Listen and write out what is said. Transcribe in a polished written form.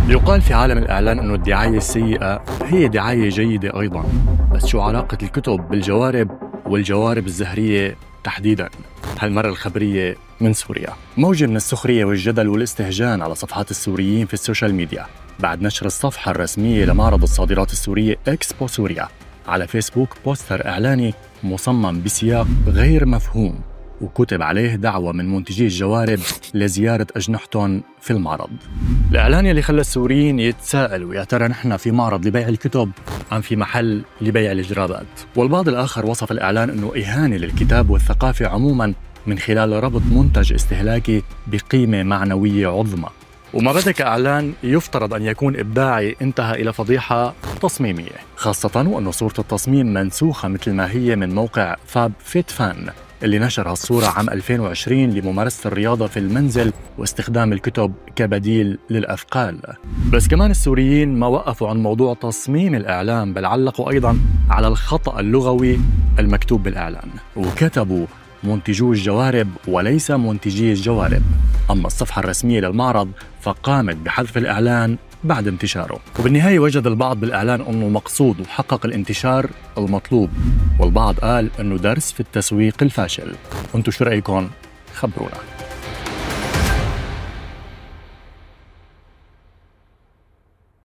يقال في عالم الإعلان أنه الدعاية السيئة هي دعاية جيدة أيضاً، بس شو علاقة الكتب بالجوارب والجوارب الزهرية تحديداً؟ هالمرة الخبرية من سوريا. موجة من السخرية والجدل والاستهجان على صفحات السوريين في السوشيال ميديا بعد نشر الصفحة الرسمية لمعرض الصادرات السورية إكسبو سوريا على فيسبوك بوستر إعلاني مصمم بسياق غير مفهوم، وكتب عليه دعوة من منتجي الجوارب لزيارة أجنحتهم في المعرض. الإعلان اللي خلى السوريين يتساءلوا يا ترى نحن في معرض لبيع الكتب أم في محل لبيع الجرابات؟ والبعض الآخر وصف الإعلان أنه إهانة للكتاب والثقافة عموماً من خلال ربط منتج استهلاكي بقيمة معنوية عظمى. وما بدا كإعلان يفترض أن يكون إبداعي انتهى إلى فضيحة تصميمية، خاصة وأن صورة التصميم منسوخة مثل ما هي من موقع فاب فيت فان اللي نشر هالصورة عام 2020 لممارسة الرياضة في المنزل واستخدام الكتب كبديل للأثقال. بس كمان السوريين ما وقفوا عن موضوع تصميم الإعلان، بل علقوا أيضاً على الخطأ اللغوي المكتوب بالإعلان، وكتبوا منتجو الجوارب وليس منتجي الجوارب. أما الصفحة الرسمية للمعرض فقامت بحذف الإعلان بعد انتشاره، وبالنهاية وجد البعض بالإعلان أنه مقصود وحقق الانتشار المطلوب، والبعض قال أنه درس في التسويق الفاشل. أنتوا شو رأيكم؟ خبرونا.